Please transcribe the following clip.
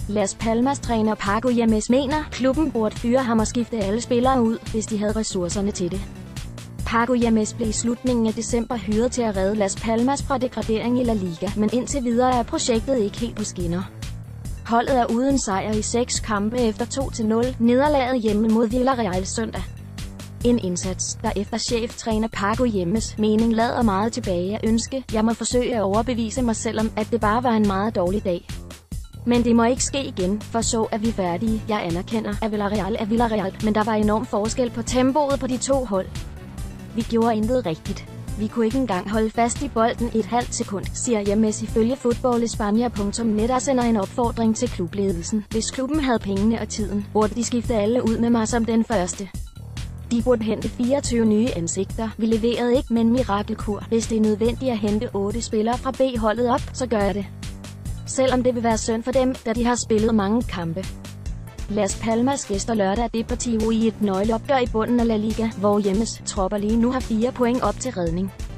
Las Palmas træner Paco James mener, klubben burde fyre ham og skifte alle spillere ud, hvis de havde ressourcerne til det. Paco James blev i slutningen af december hyret til at redde Las Palmas fra degradering i La Liga, men indtil videre er projektet ikke helt på skinner. Holdet er uden sejr i 6 kampe efter 2-0 nederlaget hjemme mod Villarreal søndag. En indsats, der efter cheftræner Paco James' mening lader meget tilbage at ønske. Jeg må forsøge at overbevise mig selv om, at det bare var en meget dårlig dag. Men det må ikke ske igen, for så er vi færdige. Jeg anerkender, at Villarreal er Villarreal, men der var enorm forskel på tempoet på de to hold. Vi gjorde intet rigtigt. Vi kunne ikke engang holde fast i bolden et halvt sekund, siger James ifølge Football-España.net og sender en opfordring til klubledelsen. Hvis klubben havde pengene og tiden, burde de skifte alle ud med mig som den første. De burde hente 24 nye ansigter. Vi leverede ikke med en mirakelkur. Hvis det er nødvendigt at hente 8 spillere fra B-holdet op, så gør jeg det. Selvom det vil være synd for dem, da de har spillet mange kampe. Las Palmas gæster lørdag Deportivo i et nøgleopgør i bunden af La Liga, hvor James' tropper lige nu har 4 point op til redning.